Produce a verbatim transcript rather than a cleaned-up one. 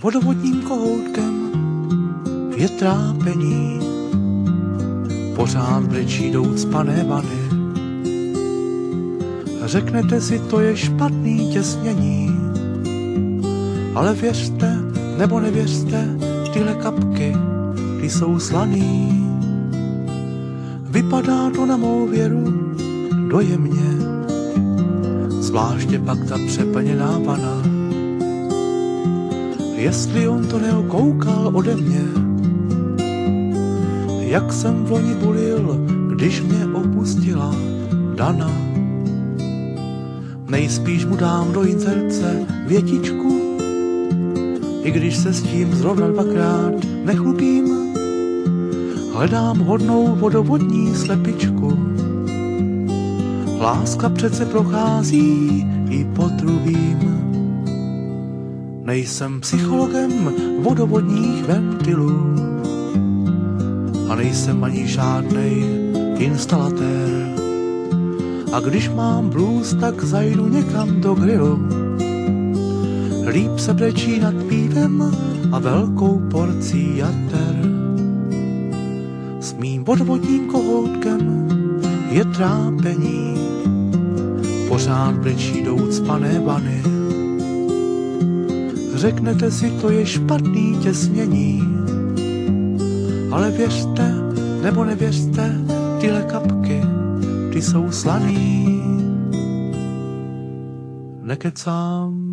vodovodním kohoutkem je trápení. Pořád brečí do ucpané vany. Řeknete si, to je špatný těsnění, ale věřte nebo nevěřte, tyhle kapky, ty jsou slaný. Vypadá to na mou věru dojemně, zvláště pak ta přeplněná vana. Jestli on to neokoukal ode mě, jak jsem v loni bulil, když mě opustila Dana. Nejspíš mu dám do inzerce větičku, i když se s tím zrovna dvakrát nechlubím. Hledám hodnou vodovodní slepičku. Láska přece prochází i potrubím. Nejsem psychologem vodovodních ventilů a nejsem ani žádnej instalatér. A když mám blues, tak zajdu někam do grilu. Líp se brečí nad pívem a velkou porcí jater. S mým vodovodním kohoutkem je trápení. Pořád brečí do ucpané vany. Řeknete si, to je špatný těsnění, ale věřte nebo nevěřte, tyhle kapky, ty jsou slaný. Nekecám.